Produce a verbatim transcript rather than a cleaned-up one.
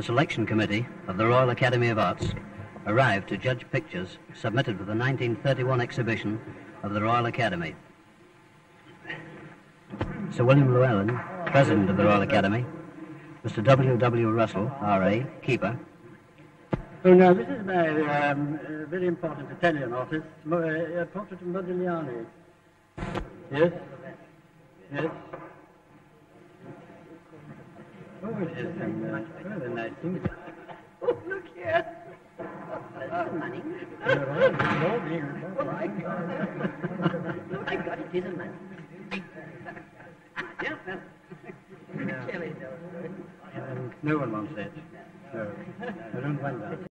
selection committee of the Royal Academy of Arts arrived to judge pictures submitted for the nineteen thirty-one exhibition of the Royal Academy. Sir William Llewellyn, President of the Royal Academy, Mister W W Russell, R A, Keeper. Oh, now, this is my um, uh, very important Italian artist, Mo- uh, a portrait of Modigliani. Yes? Yes? Oh, it is some uh, rather nice things. Oh, look here. That's the money. You're all, you're all being Oh, my God. Oh, my God, it is a money. Yeah, well, Yeah. Kelly knows. Um, no one wants it. No, I don't want that.